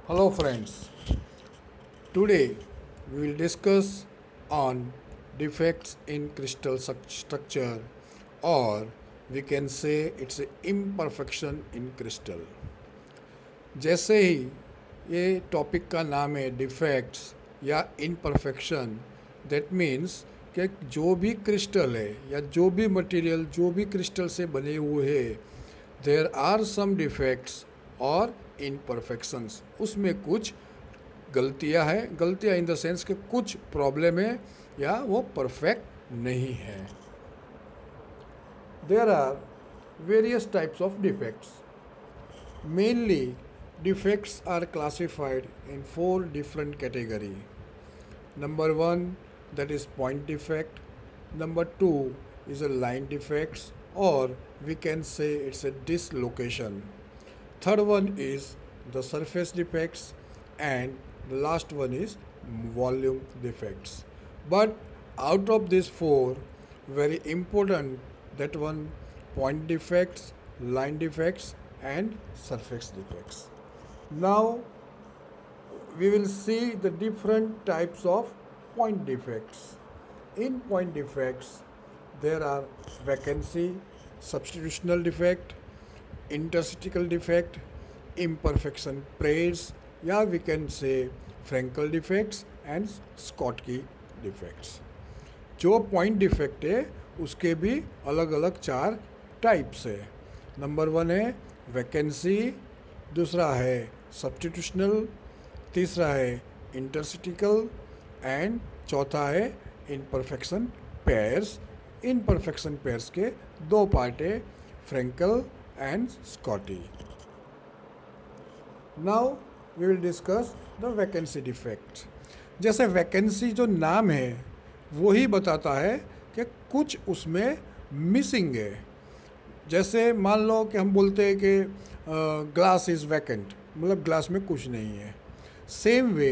Hello friends, today we will discuss on defects in crystal structure, or we can say it's an imperfection in crystal. जैसे ही ये topic का नाम है defects या imperfection, that means कि जो भी क्रिस्टल है या जो भी मटेरियल जो भी क्रिस्टल से बने हुए हैं, देयर आर सम डिफेक्ट्स और इनपरफेक्शंस, उसमें कुछ गलतियां हैं, गलतियां इन द सेंस कि कुछ प्रॉब्लम है या वो परफेक्ट नहीं है. There are various types of defects. Mainly, defects are classified in four different categories. Number one, that is point defect. Number two is a line defects, or we can say it's a dislocation. Third one is the surface defects, and the last one is volume defects. But out of these four, very important that one, point defects, line defects, and surface defects. Now we will see the different types of point defects. In point defects, there are vacancy, substitutional defect, interstitial defect, imperfection pairs, या we can say Frankel defects and Schottky defects. जो point defect है उसके भी अलग अलग चार types है. Number one है वैकेंसी, दूसरा है सब्स्टिट्यूशनल, तीसरा है इंटरस्टिकल एंड चौथा है इनपरफेक्शन पेयर्स. इनपरफेक्शन पेयर्स के दो पार्ट है, Frenkel and Schottky. Now we will discuss the vacancy defect. जैसे वैकेंसी जो नाम है वो ही बताता है कि कुछ उसमें मिसिंग है. जैसे मान लो कि हम बोलते हैं कि ग्लास इज़ वैकेंट, मतलब ग्लास में कुछ नहीं है. Same way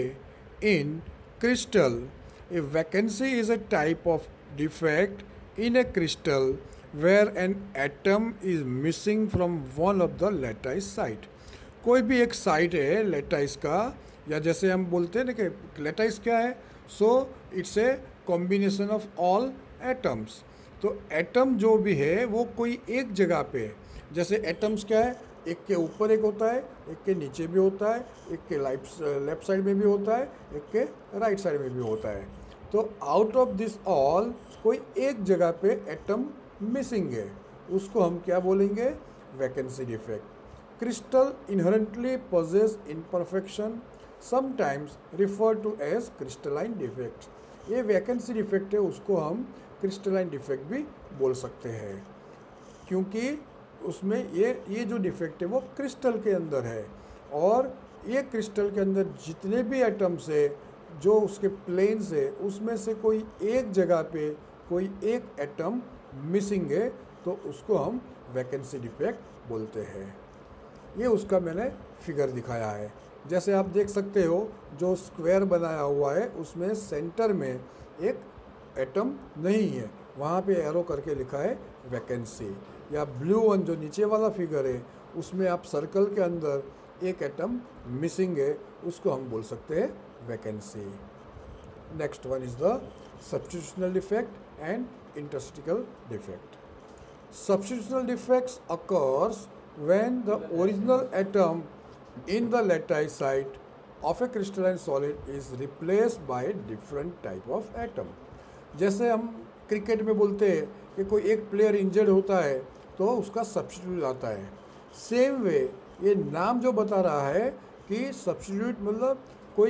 in crystal, a vacancy is a type of defect in a crystal where an atom is missing from one of the lattice site. कोई भी एक साइट है लेटाइस का, या जैसे हम बोलते हैं ना कि लेटाइस क्या है, so it's a combination of all atoms. तो एटम जो भी है वो कोई एक जगह पे है. जैसे एटम्स क्या है, एक के ऊपर एक होता है, एक के नीचे भी होता है, एक के लेफ्ट साइड में भी होता है, एक के राइट साइड में भी होता है. तो आउट ऑफ दिस ऑल कोई एक जगह पे एटम मिसिंग है, उसको हम क्या बोलेंगे, vacancy defect. Crystal inherently possess imperfection, sometimes referred to as crystalline defect. ये वैकेंसी डिफेक्ट है, उसको हम क्रिस्टलाइन डिफेक्ट भी बोल सकते हैं, क्योंकि उसमें ये जो डिफेक्ट है वो क्रिस्टल के अंदर है, और ये क्रिस्टल के अंदर जितने भी एटम्स है जो उसके प्लेन्स है उसमें से कोई एक जगह पे कोई एक एटम मिसिंग है, तो उसको हम वैकेंसी डिफेक्ट बोलते हैं. ये उसका मैंने फिगर दिखाया है. जैसे आप देख सकते हो जो स्क्वायर बनाया हुआ है उसमें सेंटर में एक एटम नहीं है, वहाँ पे एरो करके लिखा है वैकेंसी. या ब्लू वन जो नीचे वाला फिगर है उसमें आप सर्कल के अंदर एक एटम मिसिंग है, उसको हम बोल सकते हैं vacancy. Next one is the substitutional defect and interstitial defect. Substitutional defects occurs when the original atom in the lattice site of a crystalline solid is replaced by a different type of atom. जैसे हम cricket में बोलते हैं कि कोई एक player injured होता है तो उसका सब्स्टिट्यूट आता है. सेम वे ये नाम जो बता रहा है कि सब्स्टिट्यूट मतलब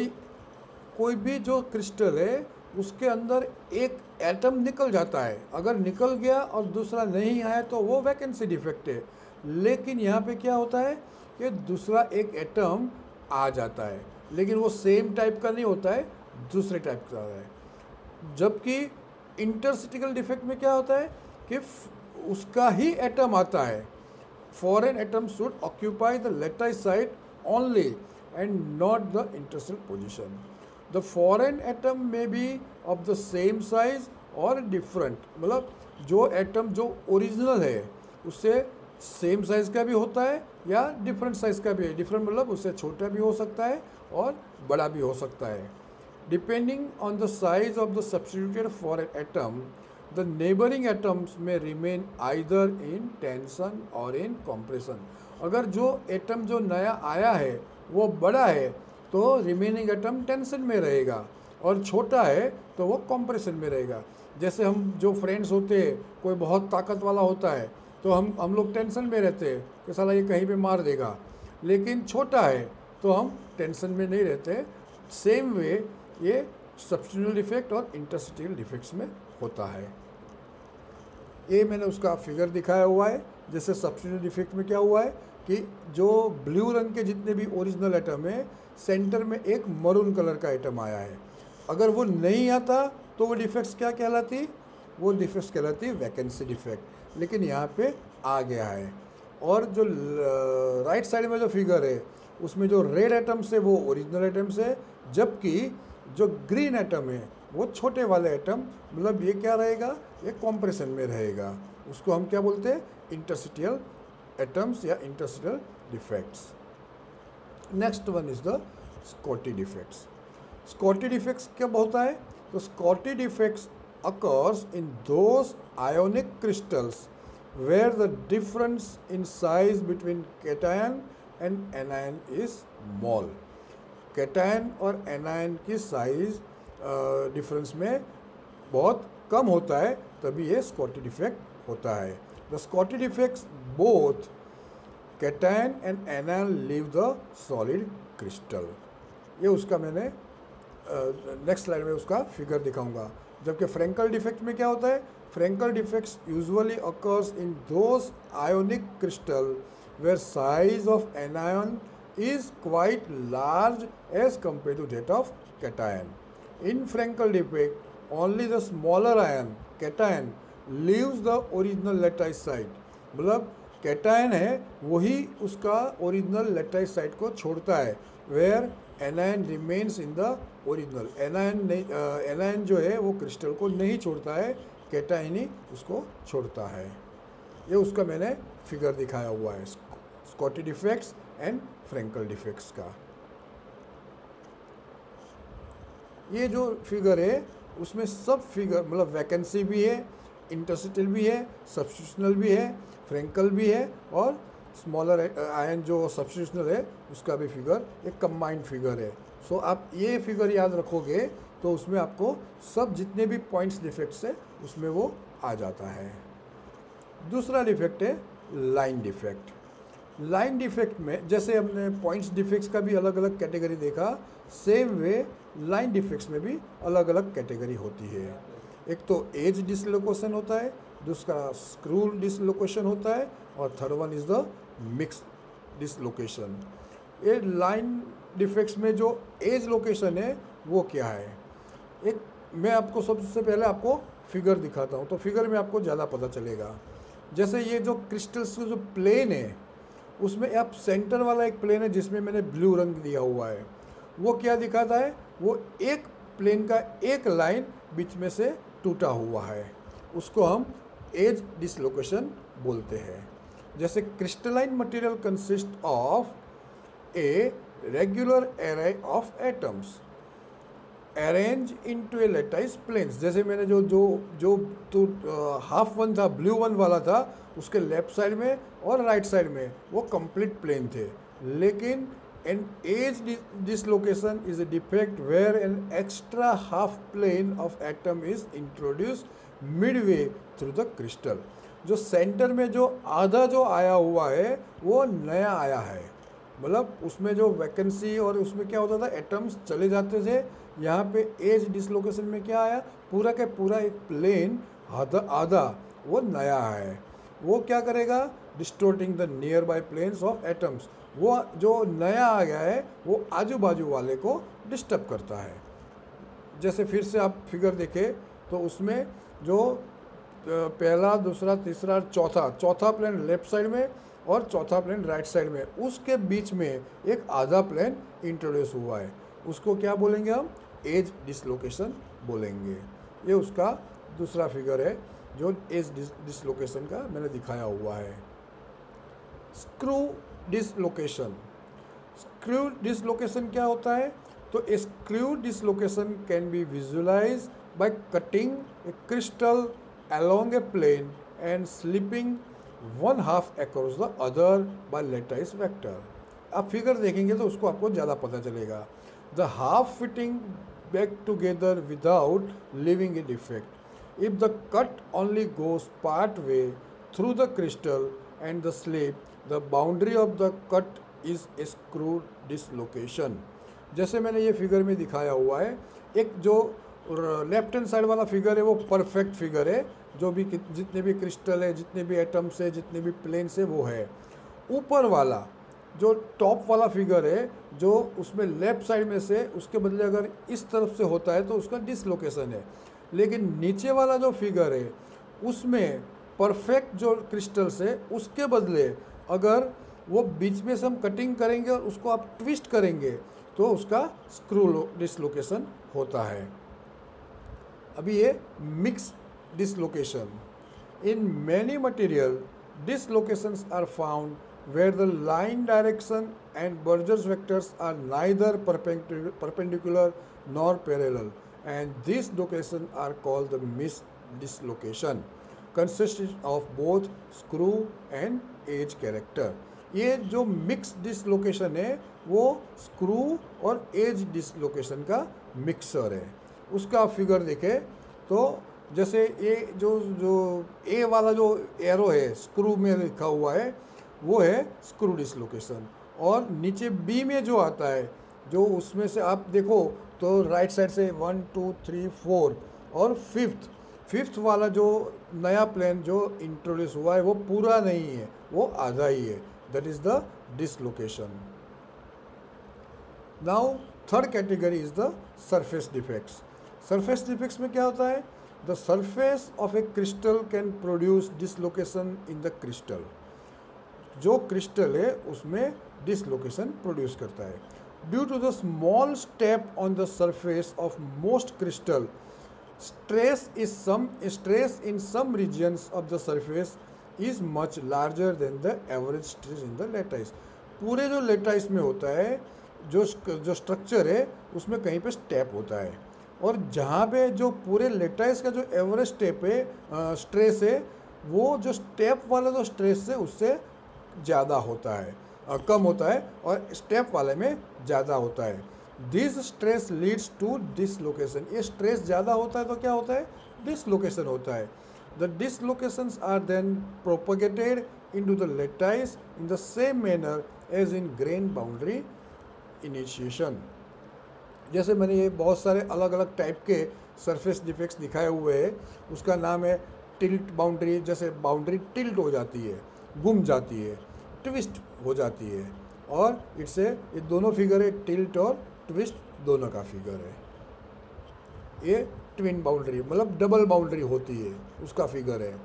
कोई भी जो क्रिस्टल है उसके अंदर एक एटम निकल जाता है, अगर निकल गया और दूसरा नहीं आया तो वो वैकेंसी डिफेक्ट है. लेकिन यहाँ पे क्या होता है कि दूसरा एक एटम आ जाता है, लेकिन वो सेम टाइप का नहीं होता है, दूसरे टाइप का होता है. जबकि इंटरस्टिकल डिफेक्ट में क्या होता है कि उसका ही एटम आता है. Foreign atom should occupy the lattice site only and not the interstitial position. The foreign atom may be of the same size और डिफरेंट, मतलब जो एटम जो ओरिजिनल है उससे सेम साइज़ का भी होता है या डिफरेंट साइज़ का भी है। डिफरेंट मतलब उससे छोटा भी हो सकता है और बड़ा भी हो सकता है। Depending on the size of the substituted for an atom, the neighbouring atoms में रिमेन आइदर इन टेंशन और इन कॉम्प्रेशन। अगर जो एटम जो नया आया है वो बड़ा है तो रिमेनिंग एटम टेंशन में रहेगा, और छोटा है तो वो कॉम्प्रेशन में रहेगा। जैसे हम जो फ्रेंड्स होते हैं, कोई बहुत ताकत वाला होता है तो हम लोग टेंशन में रहते हैं कि साला ये कहीं पे मार देगा, लेकिन छोटा है तो हम टेंशन में नहीं रहते। सेम वे ये सब्स्टिट्यूशनल डिफेक्ट और इंटरस्टिशियल डिफेक्ट्स में होता है। ये मैंने उसका फिगर दिखाया हुआ है। जैसे सब्स्टिट्यूशनल डिफेक्ट में क्या हुआ है कि जो ब्लू रंग के जितने भी ओरिजिनल एटम है, सेंटर में एक मरून कलर का एटम आया है। अगर वो नहीं आता तो वो डिफेक्ट्स क्या कहलाती? वो डिफेक्ट्स कहलाती वैकेंसी डिफेक्ट, लेकिन यहाँ पे आ गया है। और जो राइट साइड में जो फिगर है उसमें जो रेड एटम्स है वो ओरिजिनल एटम्स है, जबकि जो ग्रीन एटम है वो छोटे वाले एटम, मतलब ये क्या रहेगा, ये कॉम्प्रेशन में रहेगा। उसको हम क्या बोलते हैं? इंटरस्टिशियल एटम्स या interstitial defects. Next one is the Schottky defects. Schottky defects कब होता है? तो Schottky defects occurs in those ionic crystals where the difference in size between cation and anion is small. Cation और anion की size difference में बहुत कम होता है, तभी ये स्कॉटी डिफेक्ट होता है। The Schottky defects both cation and anion leave the solid crystal. ये उसका मैंने नेक्स्ट स्लाइड में उसका फिगर दिखाऊंगा। जबकि फ्रैंकल डिफेक्ट में क्या होता है? Frenkel defects usually occurs in those ionic crystal where size of anion is quite large as compared to that of cation. In Frankel defect, only the smaller ion, cation, leaves the original lattice site. मतलब cation है वही उसका original lattice site को छोड़ता है, where anion remains in the original. anion जो है वो क्रिस्टल को नहीं छोड़ता है, cation ही उसको छोड़ता है। ये उसका मैंने फिगर दिखाया हुआ है, Schottky defects and Frenkel defects का। ये जो फिगर है उसमें सब फिगर मतलब वैकेंसी भी है, इंटरस्टिशियल भी है, सब्स्टिट्यूशनल भी है, फ्रैंकल भी है, और स्मॉलर आयन जो सब्स्टिट्यूशनल है उसका भी फिगर एक कंबाइंड फिगर है। सो आप ये फिगर याद रखोगे तो उसमें आपको सब जितने भी पॉइंट्स डिफेक्ट्स है उसमें वो आ जाता है। दूसरा डिफेक्ट है लाइन डिफेक्ट। लाइन डिफेक्ट में जैसे हमने पॉइंट्स डिफेक्ट्स का भी अलग अलग कैटेगरी देखा, सेम वे लाइन डिफेक्ट्स में भी अलग अलग कैटेगरी होती है। एक तो एज डिसलोकेशन होता है, दूसरा स्क्रू डिसलोकेशन होता है, और third one is the mix dislocation. ये लाइन डिफेक्ट्स में जो एज लोकेशन है वो क्या है? एक मैं आपको सबसे पहले आपको फिगर दिखाता हूँ, तो फिगर में आपको ज़्यादा पता चलेगा। जैसे ये जो क्रिस्टल्स जो प्लेन है उसमें आप सेंटर वाला एक प्लेन है जिसमें मैंने ब्लू रंग दिया हुआ है, वो क्या दिखाता है? वो एक प्लेन का एक लाइन बीच में से टूटा हुआ है, उसको हम एज डिसलोकेशन बोलते हैं। जैसे crystalline material consist of a regular array of atoms arrange into a lattice planes. जैसे मैंने जो हाफ वन था, ब्लू वन वाला था, उसके लेफ्ट साइड में और राइट साइड में वो कंप्लीट प्लेन थे, लेकिन an edge dislocation is a defect where an extra half plane of atom is introduced midway through the crystal. जो सेंटर में जो आधा जो आया हुआ है वो नया आया है, मतलब उसमें जो वैकेंसी और उसमें क्या होता था, एटम्स चले जाते थे। यहाँ पे एज डिसलोकेशन में क्या आया? पूरा का पूरा एक प्लेन आधा वो नया है। वो क्या करेगा? Distorting the nearby planes of atoms. वो जो नया आ गया है वो आजू बाजू वाले को डिस्टर्ब करता है। जैसे फिर से आप फिगर देखें तो उसमें जो पहला, दूसरा, तीसरा, चौथा प्लेन लेफ्ट साइड में और चौथा प्लेन राइट साइड में, उसके बीच में एक आधा प्लेन इंट्रोड्यूस हुआ है, उसको क्या बोलेंगे हम? एज डिसलोकेशन बोलेंगे। ये उसका दूसरा फिगर है जो एज डिसलोकेशन का मैंने दिखाया हुआ है। Screw dislocation. स्क्रू डिसलोकेशन क्या होता है? तो screw dislocation can be visualise by cutting a crystal along a plane and slipping one half across the other by lattice vector। आप फिगर देखेंगे तो उसको आपको ज़्यादा पता चलेगा। The half fitting back together without leaving a defect। If the cut only goes part way through the crystal and the slip, the boundary of the cut is a screw dislocation। जैसे मैंने ये figure में दिखाया हुआ है, एक जो left hand side वाला फिगर है वो परफेक्ट फिगर है, जो भी जितने भी क्रिस्टल है, जितने भी एटम्स है, जितने भी प्लेन्स है वो है। ऊपर वाला जो टॉप वाला फिगर है, जो उसमें लेफ्ट साइड में से उसके बदले अगर इस तरफ से होता है तो उसका डिसलोकेशन है। लेकिन नीचे वाला जो फिगर है उसमें परफेक्ट जो क्रिस्टल्स है उसके बदले अगर वो बीच में से हम कटिंग करेंगे और उसको आप ट्विस्ट करेंगे तो उसका स्क्रू डिसलोकेशन होता है। अभी ये mix dislocation। In many material, dislocations are found where the line direction and Burger's vectors are neither perpendicular nor parallel, and these dislocations are called the mixed dislocation, consisting of both screw and edge character। ये जो mix dislocation है वो screw और as dislocation का mixer है। उसका figure देखें तो जैसे ये जो ए वाला जो एरो है स्क्रू में लिखा हुआ है वो है स्क्रू डिसलोकेशन, और नीचे बी में जो आता है जो उसमें से आप देखो तो राइट साइड से 1 2 3 4 और फिफ्थ वाला जो नया प्लेन जो इंट्रोड्यूस हुआ है वो पूरा नहीं है, वो आधा ही है, that is the dislocation. Now third category is the surface defects. Surface defects में क्या होता है? The surface of a crystal can produce dislocation in the crystal। जो क्रिस्टल है उसमें डिसलोकेशन प्रोड्यूस करता है। Due to the small step on the surface of most crystal, stress in some regions of the surface is much larger than the average stress in the lattice। पूरे जो lattice में होता है जो structure है उसमें कहीं पे स्टेप होता है, और जहाँ पे जो पूरे लेटाइस का जो एवरेज स्टेप है स्ट्रेस है वो जो स्टेप वाला जो स्ट्रेस है उससे ज़्यादा होता है, कम होता है, और स्टेप वाले में ज़्यादा होता है। This stress leads to dislocation. ये स्ट्रेस ज़्यादा होता है तो क्या होता है? डिसलोकेशन होता है। The dislocations are then propagated into the lattice in the same manner as in grain boundary initiation. जैसे मैंने ये बहुत सारे अलग अलग टाइप के सरफेस डिफेक्ट्स दिखाए हुए हैं, उसका नाम है टिल्ट बाउंड्री। जैसे बाउंड्री टिल्ट हो जाती है, गुम जाती है, ट्विस्ट हो जाती है, और इससे ये दोनों फिगर है, टिल्ट और ट्विस्ट दोनों का फिगर है। ये ट्विन बाउंड्री मतलब डबल बाउंड्री होती है उसका फिगर है।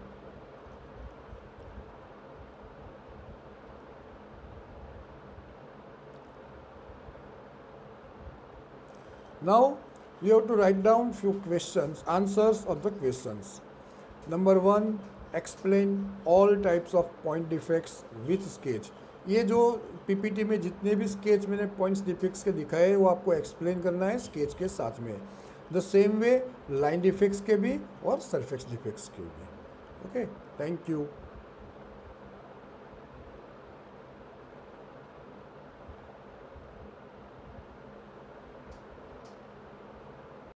Now we have to write down few questions, answers of the questions. Number 1, explain all types of point defects with sketch। ये जो पीपीटी में जितने भी स्केच मैंने पॉइंट्स डिफेक्ट्स के दिखाए वो आपको एक्सप्लेन करना है स्केच के साथ में। The same way line defects के भी और सरफेस डिफेक्ट्स के भी। Okay, thank you.